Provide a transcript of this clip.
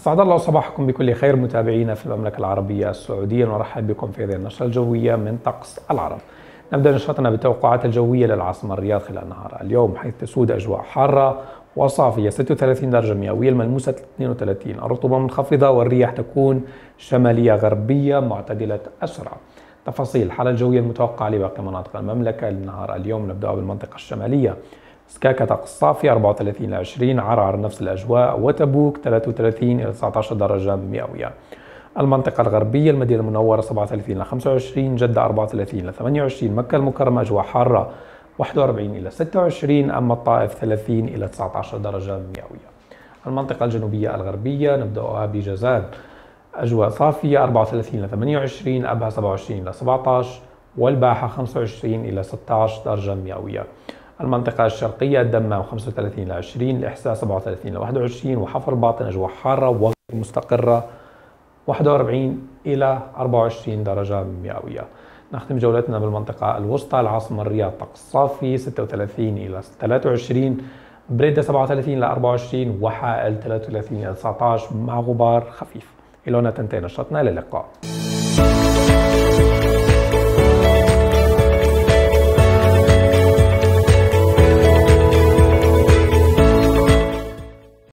أسعد الله صباحكم بكل خير متابعينا في المملكة العربية السعودية، ونرحب بكم في هذه النشرة الجوية من طقس العرب. نبدأ نشرتنا بالتوقعات الجوية للعاصمة الرياض خلال النهار اليوم، حيث تسود أجواء حارة وصافية 36 درجة مئوية، الملموسة 32، الرطوبة منخفضة والرياح تكون شمالية غربية معتدلة السرعة. تفاصيل الحالة الجوية المتوقعة لباقي مناطق المملكة للنهار اليوم، نبدأ بالمنطقة الشمالية. سكاكا طقس صافي 34 إلى 20، عرعر نفس الأجواء، وتبوك 33 إلى 19 درجة مئوية. المنطقة الغربية المدينة المنورة 37 إلى 25، جدة 34 إلى 28، مكة المكرمة أجواء حارة 41 إلى 26، أما الطائف 30 إلى 19 درجة مئوية. المنطقة الجنوبية الغربية نبدأها بجازان، أجواء صافية 34 إلى 28، أبها 27 إلى 17، والباحة 25 إلى 16 درجة مئوية. المنطقة الشرقية الدمام 35 إلى 20، الإحساء 37 إلى 21، وحفر باطن أجواء حارة وغير مستقرة 41 إلى 24 درجة مئوية. نختم جولتنا بالمنطقة الوسطى، العاصمة الرياض طقس صافي 36 إلى 23، بريدة 37 إلى 24، وحائل 33 إلى 19 مع غبار خفيف. إلى هنا تنتهي نشرتنا، إلى اللقاء.